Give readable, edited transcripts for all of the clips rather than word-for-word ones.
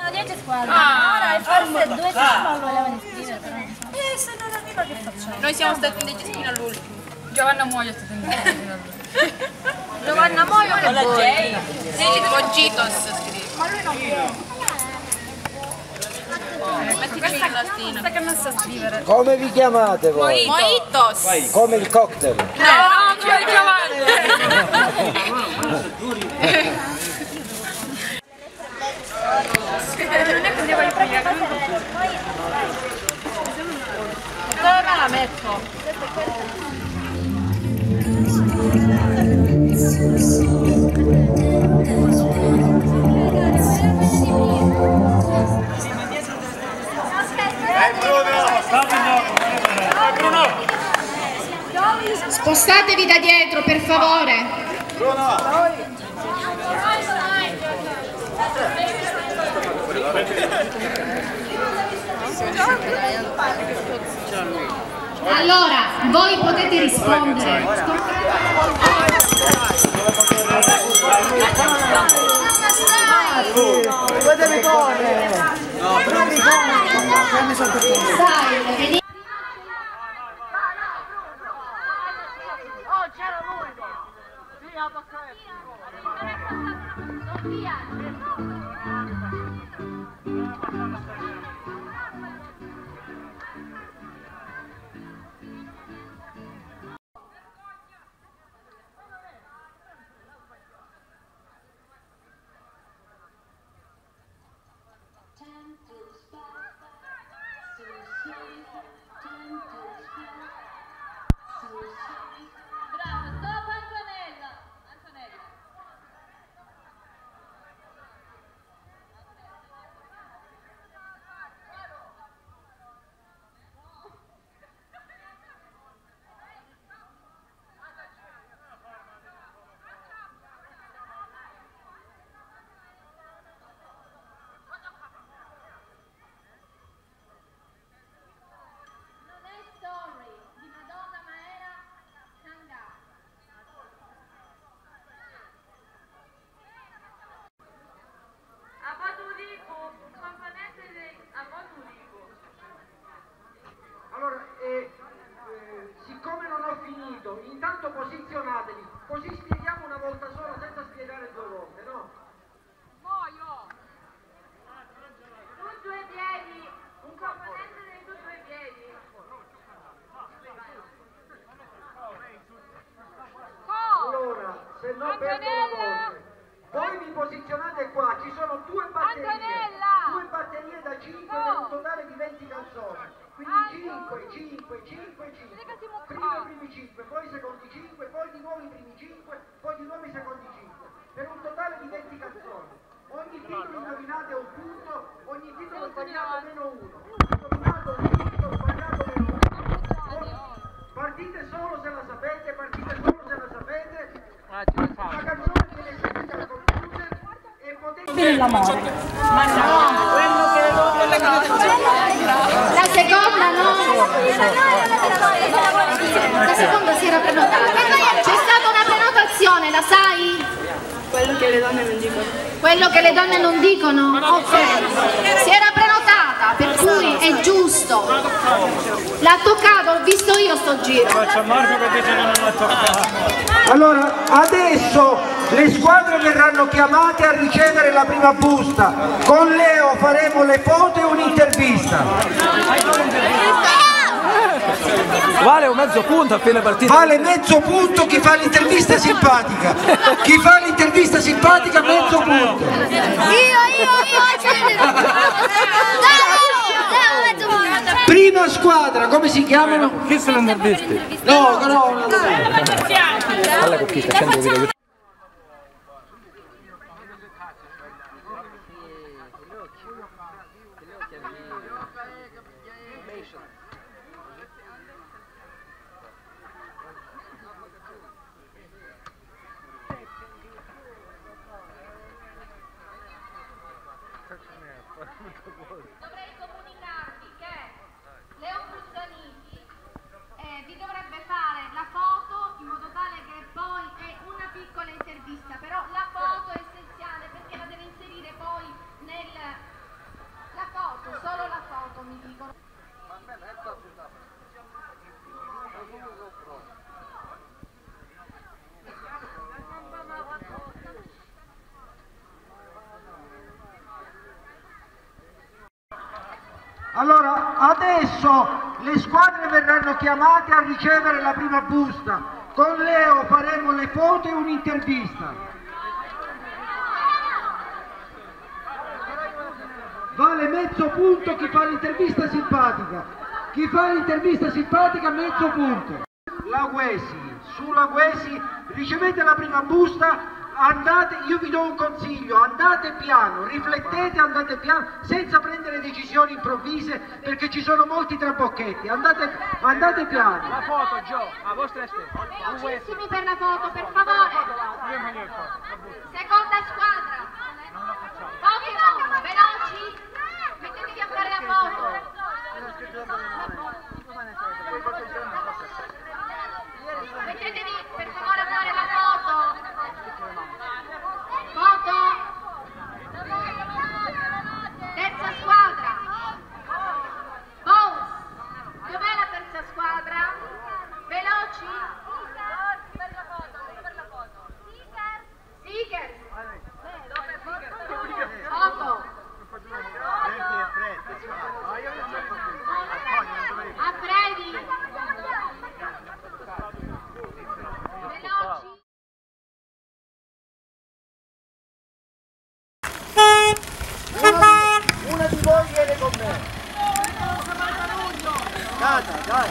Erano 10 squadre. Ora forse 2 team non volevano iscrivere, però. E se non arriva che facciamo? Noi siamo stati indecisi fino all'ultimo. Giovanna Moio è stata indecisa fino all'ultimo. Giovanna Moio e Jay. Jay con Gitos scrive. Ma lui non viene. Mettici la lattina. Questa che non sa scrivere. Come vi chiamate voi? Mojitos. Come il cocktail? No, cioè Giovanni. Non è così voglio pregare. Dove me la metto? Spostatevi da dietro, per favore. Allora, voi potete rispondere. Voi devi correre! No, però mi Sai, siccome non ho finito, intanto posizionatevi, così spieghiamo una volta sola senza spiegare 2 volte, no? Tu 2 piedi, un componente dei tuoi 2 piedi. Allora, se non perdo la voce, voi vi posizionate qua, ci sono 2 batterie da 5 per un totale di 20 canzoni. Quindi 5, 5, 5, 5. Prima i primi 5, poi i secondi 5, poi di nuovo i primi 5, poi di nuovo i secondi 5. Per un totale di 20 canzoni. Ogni titolo indovinato è un punto, ogni titolo sbagliato meno 1. Indovinato un punto, sbagliato meno 1. Partite solo se la sapete, partite solo se la sapete. La canzone viene seguita al computer e potete... l'amore. Ma no, quello che le donne la seconda no. La seconda si era prenotata. C'è stata una prenotazione, la sai? quello che le donne non dicono. Quello che le donne non dicono? Ok. Si era prenotata, per cui è giusto. L'ha toccato, l'ho visto io sto giro. Faccio a Marco che dice che non l'ha toccato. Allora, adesso le squadre verranno chiamate a ricevere la prima busta. Con Leo faremo le foto e un'intervista. Vale un mezzo punto appena partito. Vale mezzo punto chi fa l'intervista simpatica. Chi fa l'intervista simpatica mezzo punto. Prima squadra, come si chiamano? Chi sono intervisti? No, no. Alla conquista, 100 video. Dovrei comunicarvi che Leo Frussaniti vi dovrebbe fare la foto in modo tale che poi è una piccola intervista, però la foto è essenziale perché la deve inserire poi Allora, adesso le squadre verranno chiamate a ricevere la prima busta. Con Leo faremo le foto e un'intervista. Vale mezzo punto chi fa l'intervista simpatica. Chi fa l'intervista simpatica mezzo punto. La Guesi, sulla Guesi ricevete la prima busta. Andate, io vi do un consiglio, andate piano, riflettete, andate piano, senza prendere decisioni improvvise, perché ci sono molti trabocchetti, andate piano. La foto, Gio, a vostra stessa. Velocissimi per la foto, per favore. Seconda squadra. Pokémon, veloci. Mettetevi a fare la foto. Mettetevi per favore a fare la foto. Foto. Terza squadra. Bones. Dov'è la terza squadra? Veloci. Seekers. Foto. A Freddy. Veloci. Una di voi viene con me. Dai.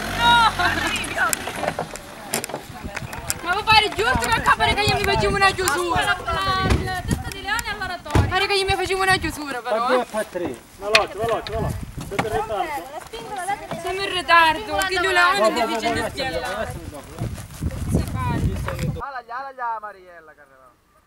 Ma vuoi fare giusto per capire che io mi facevo una chiusura? Testa di leone all'oratorio. Pare che io mi facevo una chiusura però. Fa 3. Veloce. Siete in ritardo. Siamo in ritardo, che lui leone mi facendo spiegare. Si fa. Alla Mariella, carrera.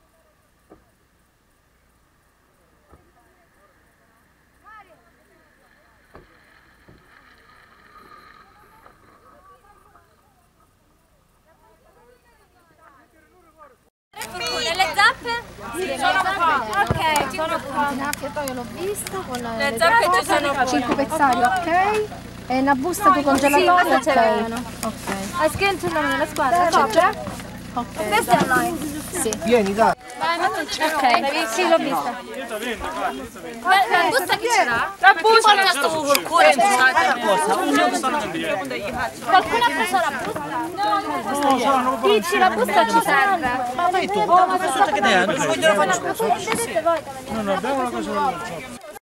Le zappe? Sì, sono qua. Ok, sono qua. Io l'ho visto con Le zappe ci sono qua. 5 pezzali, ok? E una busta con congelatore, ok. Hai scritto il nome della squadra? C'è già? Ok. Questa è online. Sì. Vieni, dai. Ok, sì, l'ho vista. La busta chi ce l'ha? La busta sto col cuore, Qualcuno ha preso la busta? No, dici la busta ci serve. Ma vai tu, ma questo che te ne voglio fare Vedete voi come non abbiamo una cosa da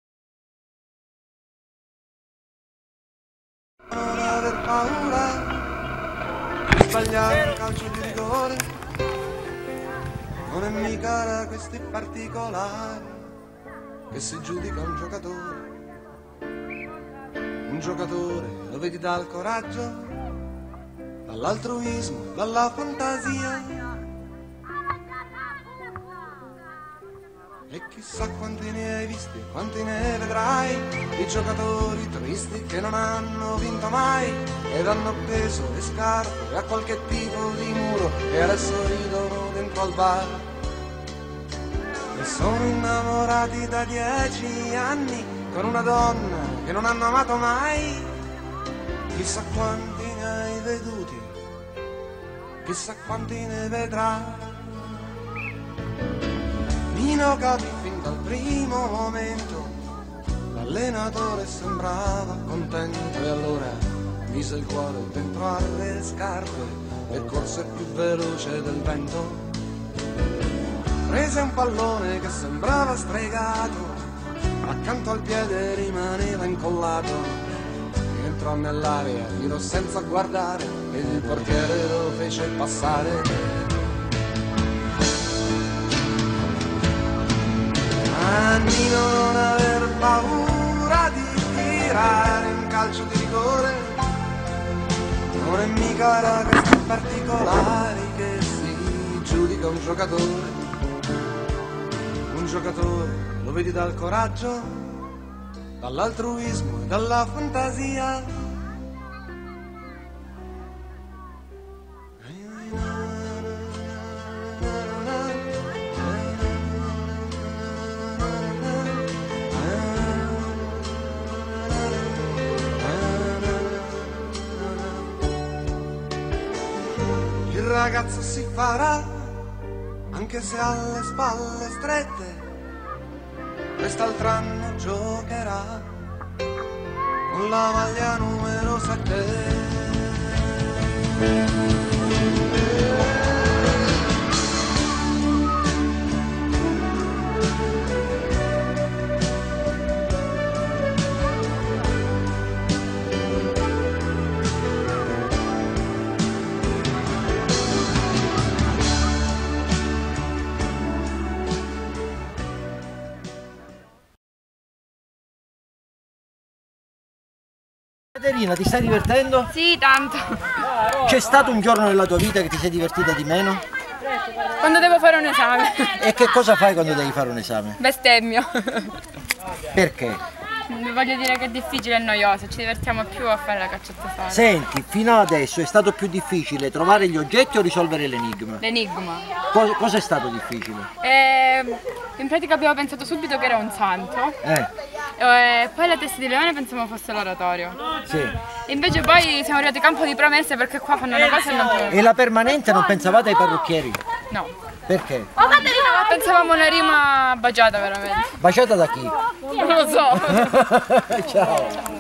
Non aver paura di sbagliare un calcio di rigore, non è mica da questi particolari che si giudica un giocatore. Un giocatore lo vedi dal coraggio, dall'altruismo, dalla fantasia. E chissà quanti ne hai visti, quanti ne vedrai, di giocatori tristi che non hanno vinto mai ed hanno appeso le scarpe a qualche tipo di muro e adesso ridono dentro al bar. E sono innamorati da 10 anni con una donna che non hanno amato mai. Chissà quanti ne hai veduti, chissà quanti ne vedrai. Nino capì fin dal primo momento, l'allenatore sembrava contento e allora mise il cuore dentro alle scarpe e corse più veloce del vento. Prese un pallone che sembrava stregato, accanto al piede rimaneva incollato. Entrò nell'area, tirò senza guardare ed il portiere lo fece passare. Nino non aver paura di tirare un calcio di rigore, non è mica da questi particolari che si giudica un giocatore. Un giocatore lo vedi dal coraggio, dall'altruismo e dalla fantasia. Il ragazzo si farà, anche se ha le spalle strette, quest'altro anno giocherà. con la maglia numero 7. Caterina, ti stai divertendo? Sì, tanto. C'è stato un giorno nella tua vita che ti sei divertita di meno? Quando devo fare un esame. E che cosa fai quando devi fare un esame? Bestemmio. Perché? Voglio dire che è difficile e noioso, ci divertiamo più a fare la caccia al tesoro. Senti, fino adesso è stato più difficile trovare gli oggetti o risolvere l'enigma? L'enigma. Cosa è stato difficile? In pratica abbiamo pensato subito che era un santo. Poi la testa di leone pensavamo fosse l'oratorio. Sì. Invece poi siamo arrivati a Campo di Promesse perché qua fanno le cose e non più. E la permanente non pensavate ai parrucchieri? No. Perché? Pensavamo una rima baciata veramente. Baciata da chi? Non lo so. Ciao.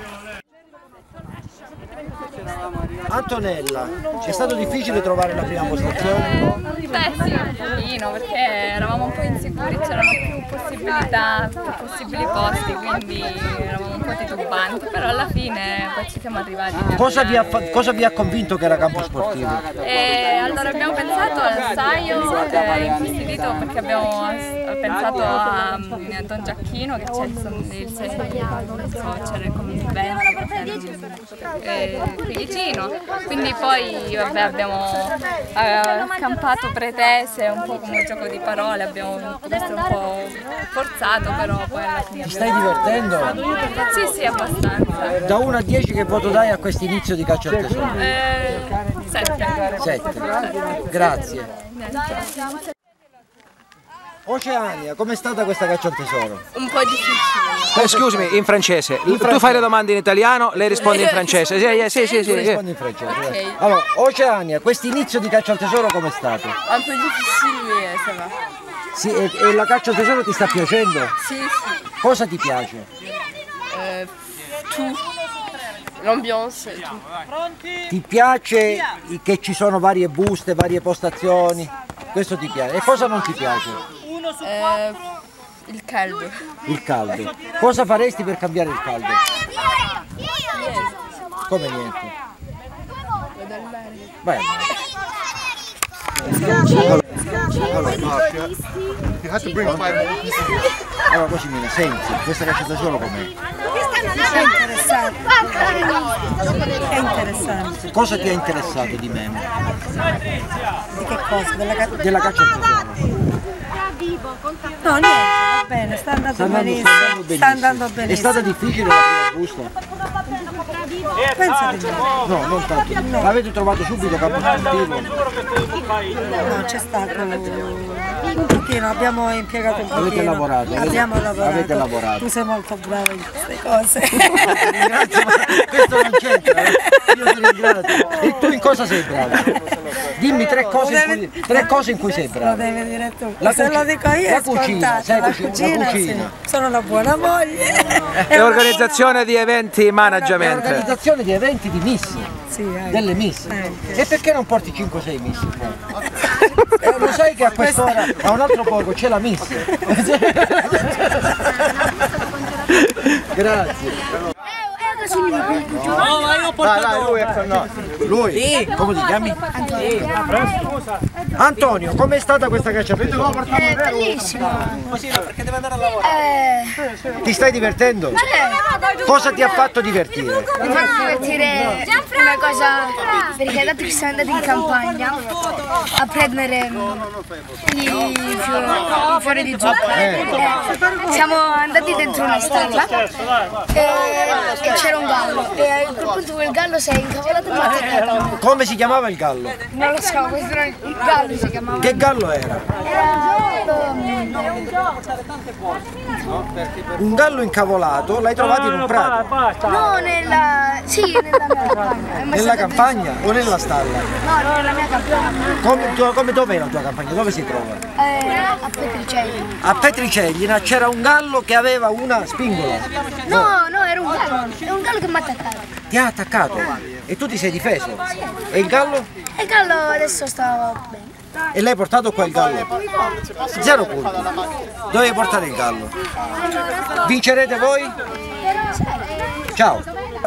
Antonella, è stato difficile trovare la prima postazione? Beh sì, un pochino, perché eravamo un po' insicuri, c'erano più possibilità, più possibili posti, quindi eravamo un po' titubanti, però alla fine poi ci siamo arrivati. Cosa vi ha convinto che era campo sportivo? Allora abbiamo pensato al saio infastidito perché abbiamo pensato a Don Giacchino che c'è il c'era il convento qui vicino, quindi poi vabbè, abbiamo scampato pretese un po' come un gioco di parole, abbiamo questo un po' forzato, però poi alla fine... Ti stai divertendo? Sì, sì, abbastanza. Da 1 a 10 che voto dai a questo inizio di caccia al tesoro? 7. 7. Grazie. Oceania, com'è stata questa caccia al tesoro? Un po' difficile. Scusami, in francese. Tu fai le domande in italiano, lei risponde in francese. Sì. Rispondi in francese. Okay. Allora, Oceania, questo inizio di caccia al tesoro com'è stato? Un po' difficile, ça va. Sì, e la caccia al tesoro ti sta piacendo? Sì. Cosa ti piace? Tout. L'ambiance, tout. Ti piace che ci sono varie buste, varie postazioni? Questo ti piace? E cosa non ti piace? Il caldo. Il caldo. Cosa faresti per cambiare il caldo? Niente. Come niente? Vado al mare. Beh. Allora Cosimina, senti, questa caccia al tesoro com'è? È interessante. È interessante. Cosa ti ha interessato di meno? Di che cosa? Della caccia al tesoro? No, niente, va bene, sta andando benissimo. Sta andando benissimo. È stata difficile la prima busta? Pensa di no. No, non tanto. No. L'avete trovato subito campo sportivo? No, c'è stato un pochino, abbiamo impiegato un pochino. Avete lavorato? Avete lavorato. Tu sei molto bravo in queste cose. Grazie, ma questo non c'entra. Io ti ringrazio. E tu in cosa sei bravo? Dimmi 3 cose in cui sei bravo. Lo devi dire tu. Se lo dico io la è cucina, scontato. la cucina. Sì. Sono una buona moglie. E organizzazione di eventi, management. Organizzazione di eventi di miss. Sì, delle miss. E perché non porti 5-6 miss? Lo sai che a quest'ora, a un altro poco, c'è la miss. Grazie. No, ma io ho portato... Lui? Come ti chiami? Antonio, com'è stata questa caccia al tesoro? Bellissimo. Perché deve andare a lavorare. Ti stai divertendo? Cosa ti ha fatto divertire? Mi fa divertire una cosa, perché dato che siamo andati in campagna a prendere i fiori di zucchero, siamo andati dentro una stalla e c'era un gallo e a quel punto quel gallo si è incavolato e mi ha attaccato. Come si chiamava il gallo? Non lo so, questo era il gallo si chiamava. Che gallo era? Un gallo incavolato, l'hai trovato in un prato? No, nella mia campagna. Nella campagna o nella stalla? No, nella mia campagna. Come dov'è la tua campagna? Dove si trova? A Petricelli. A Petricellina c'era un gallo che aveva una spingola. No, era un È un gallo che mi ha attaccato. Ti ha attaccato? E tu ti sei difeso? E il gallo? E il gallo adesso sta bene. E l'hai portato qua il gallo? 0 punti. Dove portare il gallo? Vincerete voi? Ciao.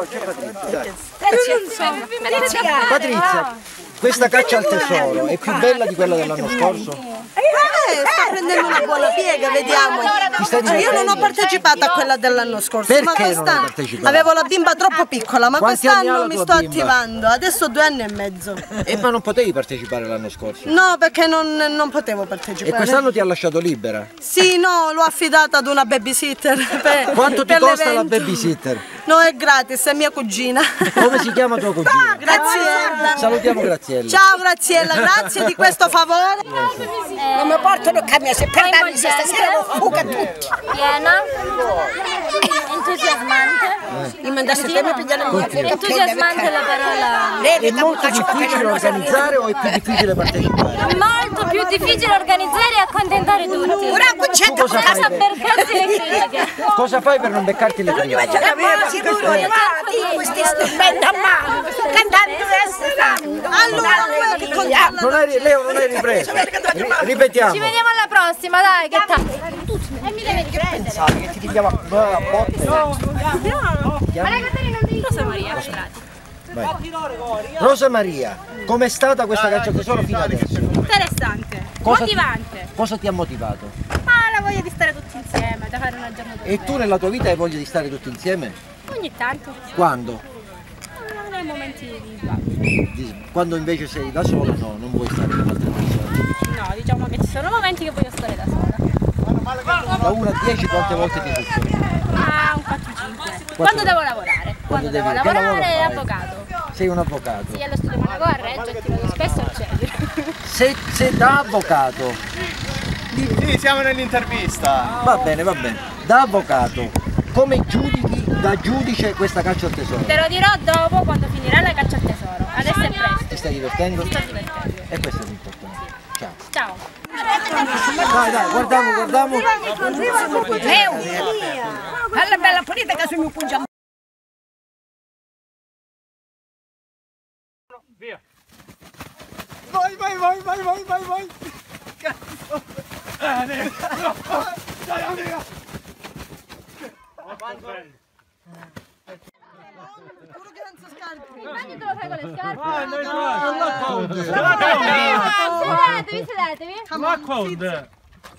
Patrizia, questa caccia al tesoro è più bella di quella dell'anno scorso? Sta prendendo una buona piega, vediamo. Io non ho partecipato a quella dell'anno scorso. Perché ma non hai quest'anno partecipato? avevo la bimba troppo piccola, ma Quanti anni ha quest'anno la mi tua sto bimba? attivando. Adesso 2 anni e mezzo. Ma non potevi partecipare l'anno scorso? No, perché non potevo partecipare. E quest'anno ti ha lasciato libera? Sì, no, l'ho affidata ad una babysitter. Quanto ti per costa la l'evento. babysitter? No, è gratis, è mia cugina. Come si chiama tua cugina? Graziella. Salutiamo Graziella. Ciao Graziella, grazie di questo favore. Non mi portano a camminare, se per darmi se stasera lo fuga tutti. Piena, entusiasmante. Mi mandasse te mi pigliano Entusiasmante la parola. È molto difficile organizzare o è più difficile partecipare? Molto più difficile organizzare e accontentare tutti. Tu cosa fai? Senza percarsi le critiche. Cosa fai per non beccarti le critiche? Sicuro, questi stupenda mano, cantando allora Leo non hai ripreso. Ripetiamo. Ci vediamo alla prossima, dai, che tanto. e mi devi riprendere. Pensavi che ti chiama a botte? Rosa Maria, Vai. Rosa Maria, com'è stata questa caccia al tesoro fino adesso? Interessante, motivante. Cosa ti ha motivato? Ma la voglia di stare tutti insieme, da fare una giornata. E tu nella tua vita hai voglia di stare tutti insieme? Ogni tanto. Quando? Nei momenti di svago. Quando invece sei da sola no, non vuoi stare con altre persone? No, diciamo che ci sono momenti che voglio stare da sola. Da 1 a 10 quante volte ti succede? Ah, un 4-5. Quando devo lavorare? Quando devo Che lavoro lavorare è fai? avvocato. Sei un avvocato? Sì, allo studio Monaco a Reggio e ti vedo spesso al Ceglie. Se da avvocato. Sì, siamo nell'intervista. Va bene, va bene. Da avvocato, come giudichi da giudice questa caccia al tesoro? Te lo dirò dopo quando finirà la caccia al tesoro. Adesso è presto. Ti stai divertendo? Mi sto divertendo. E questo è l'importante. Ciao. Ciao. Dai, guardiamo. Bella bella politica sul mio pungiamo. Via. Vai. Cazzo. Dai, amica. Magno te lo fai con le scarpe? Sedetevi. L'acqua.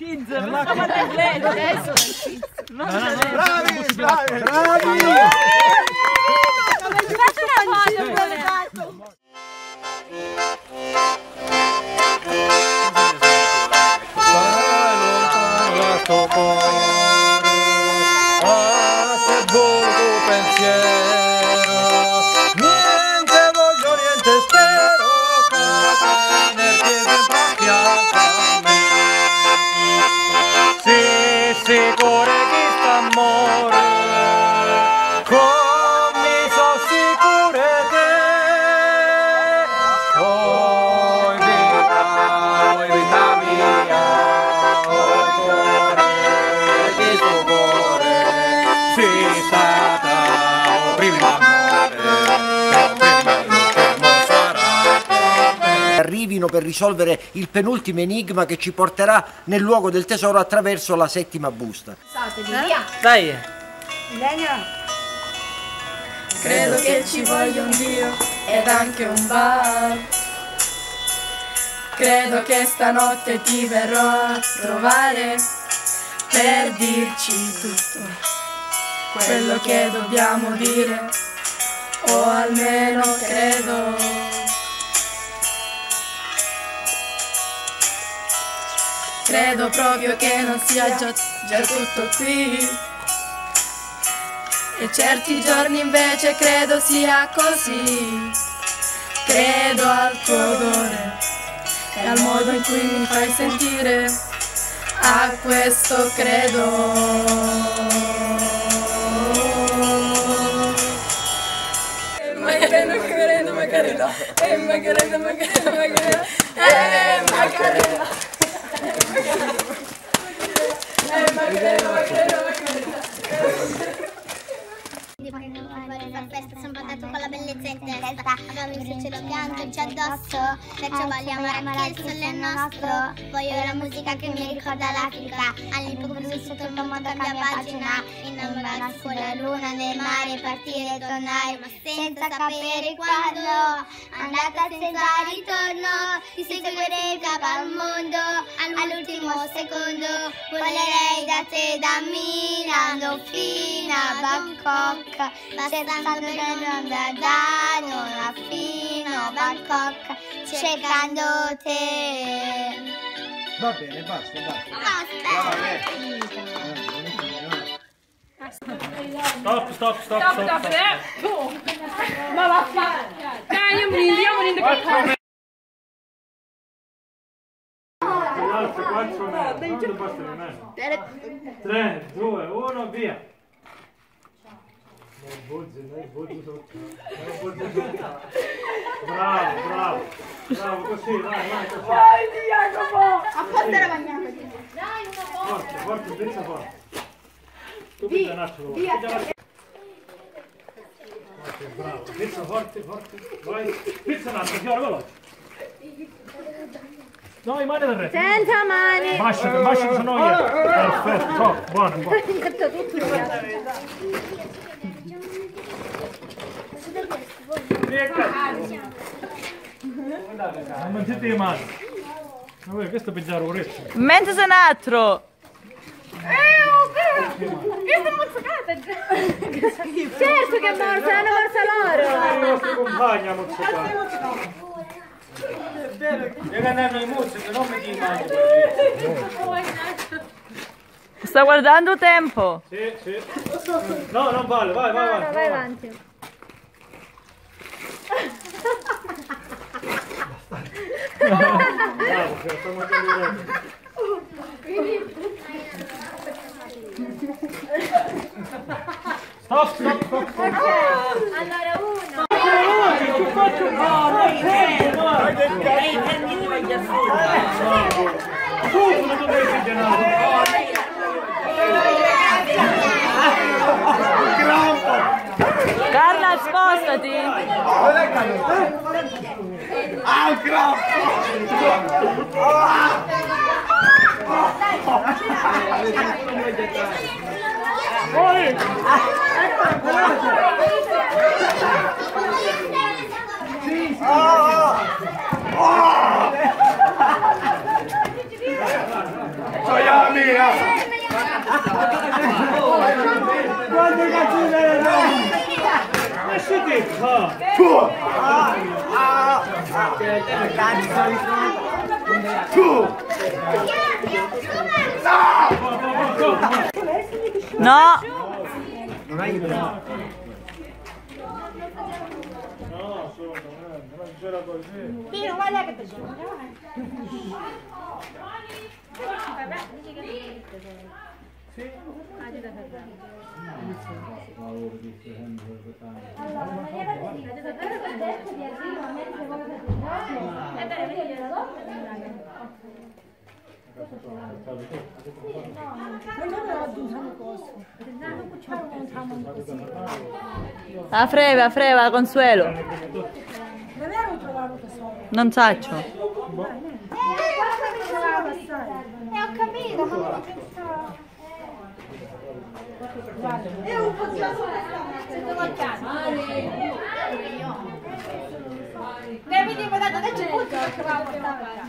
Arrivino per risolvere il penultimo enigma che ci porterà nel luogo del tesoro attraverso la 7ª busta. Dai. Credo che ci voglia un Dio ed anche un bar. Credo che stanotte ti verrò a trovare per dirci tutto quello che dobbiamo dire, o almeno credo. Credo proprio che non sia già tutto qui. E certi giorni invece credo sia così. Credo al tuo odore e al modo in cui mi fai sentire. A questo credo. Macarena. testa. Abbiamo visto il cielo bianco addosso, perciò voglio amare che il sole è nostro. Voglio la musica che mi ricorda l'Africa, all'improvviso sotto il mondo cambia pagina, innamorarsi con la luna nel mare, partire e tornare, ma senza sapere quando. Andata senza ritorno, ti seguirei capo al mondo, all'ultimo secondo volerei da te, da Milano fino a Bangkok, passando per Londra da Nona fino a Bangkok, cercando te. Va bene, basta. Stop. Ma vaffanculo. Dai, andiamo in the 3, 2, 1, via. Bravo, così, vai, così. Vai, Jacopo! Apposta la bagnata. Forte, pensa forte. Tu pensa un attimo. Bravo, pensa forte, vai. Pensa un attimo, Fiore, veloce. No, i mani del re. Senza mani. Bascia, sono io. Perfetto, buono. Non mettete le mani. Ma voi, questo è pigliare orecchio. Mentre sei un altro. Io sono mozzicata già. Certo che è morta, l'hanno morsa loro. I nostri compagni hanno mozzicato. Devi andare in musica, non mi dici male. Sta guardando tempo. Sì. No, non vale, vai. No, vai avanti. Bravo, che stiamo andando. Stop. Allora, uno. Carla, spostati. Un crampo. Soia mia! Quante cazzine ma si che fa? No! Non hai idea. No, non c'era così. Pino, vai là che ti gioca. Sì. La freva, Consuelo. Non saccio. Ho capito, ma È un po' di devi dire guardate adesso il punto perché va a portare.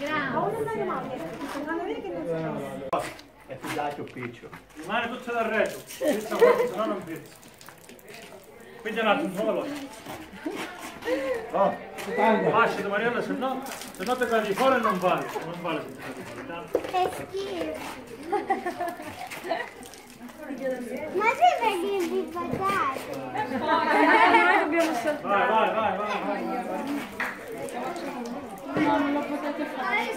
È fidato piccio. Rimane tutto dal retto. Questa cosa, se no non pizza. Quindi è un attimo, veloce. Lasciati Mariella, se no te cadi fuori e non vale. Non vale se ti cadi fuori. che schifo. Ma sei perché mi fai Noi dobbiamo saltare. Vai. Non lo potete fare.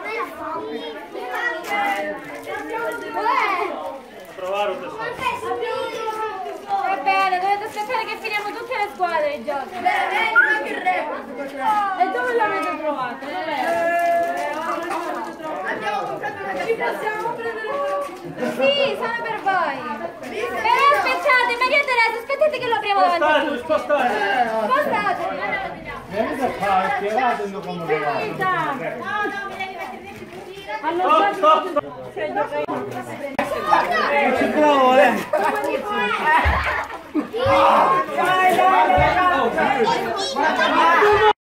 A provare un testo. Va bene, dovete aspettare che finiamo tutte le squadre i giochi. E dove l'avete trovato? Abbiamo comprato una ci possiamo prendere una. Sì, sono per voi. Però aspettate, Maria Teresa, aspettate che lo apriamo davanti a tutti. Spostate. Spostate. Venite qua, spiegato io come lo Allora, stop. ci provo, Dai, dai, dai.